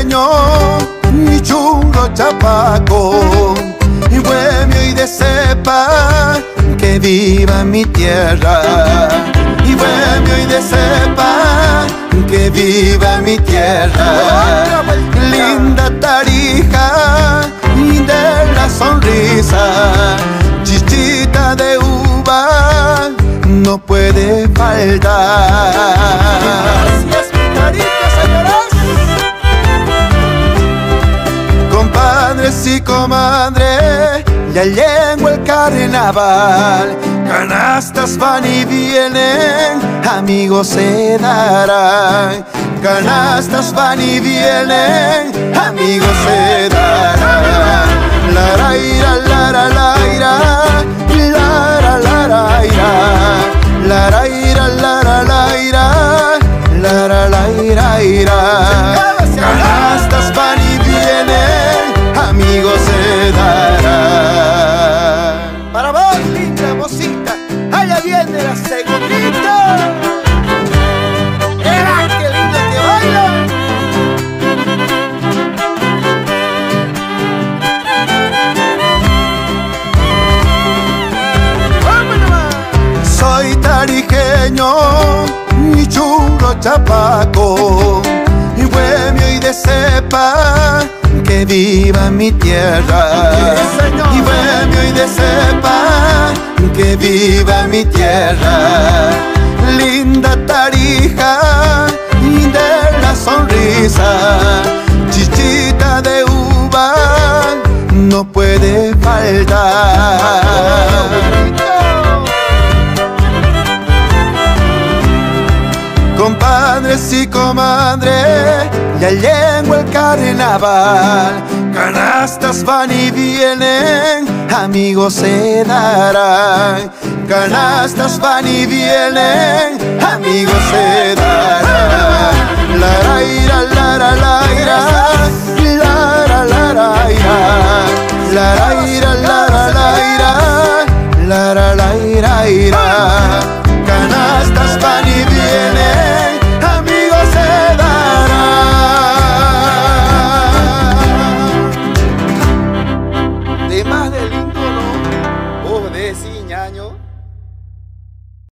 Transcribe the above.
tarijeño y churro chapaco, y bohemio y de cepa, que viva mi tierra. Y bohemio y de cepa, que viva mi tierra. Linda Tarija y de la sonrisa, chichita de uva no puede faltar. Gracias, mi Tarija, señoras. Compadres y comadres, ya llegó el carnaval. Canastas van y vienen, amigos se darán. Canastas van y vienen, amigos se darán. La ra ira, la ra la ira, la ra la ra ira, la ra ira, la ra la ira, la ra la ira ira. Canastas van y vienen, amigos se darán. Para vos, linda mocita, allá viene la segundita. ¡Era qué lindo que baila! Soy tarijeño y churro chapaco, y bohemio y de cepa, que viva mi tierra. Y bohemio y de cepa, que viva mi tierra. Linda Tarija y de la sonrisa, chichita de uva no puede faltar. Compadres y comadres, ya llegó el carnaval. Canastas van y vienen, amigos se darán. Canastas van y vienen, amigos se